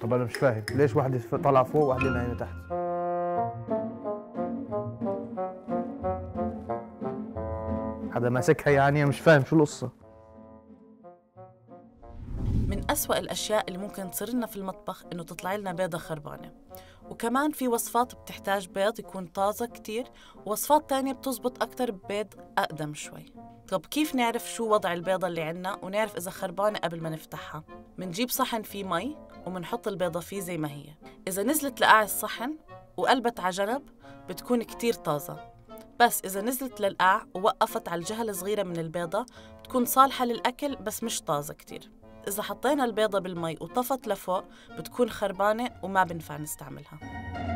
طب انا مش فاهم ليش واحدة طالعة فوق وواحدة نايمة تحت؟ حدا ماسكها يعني؟ انا مش فاهم شو القصة. من أسوأ الأشياء اللي ممكن تصير لنا في المطبخ إنه تطلع لنا بيضة خربانة. وكمان في وصفات بتحتاج بيض يكون طازة كتير، ووصفات تانية بتزبط أكتر ببيض أقدم شوي. طب كيف نعرف شو وضع البيضة اللي عنا ونعرف إذا خربانة قبل ما نفتحها؟ منجيب صحن فيه مي ومنحط البيضة فيه زي ما هي. إذا نزلت لقاع الصحن وقلبت على جنب بتكون كتير طازة، بس إذا نزلت للقاع ووقفت على الجهة الصغيرة من البيضة بتكون صالحة للأكل بس مش طازة كتير. إذا حطينا البيضة بالمي وطفت لفوق بتكون خربانة وما بنفع نستعملها.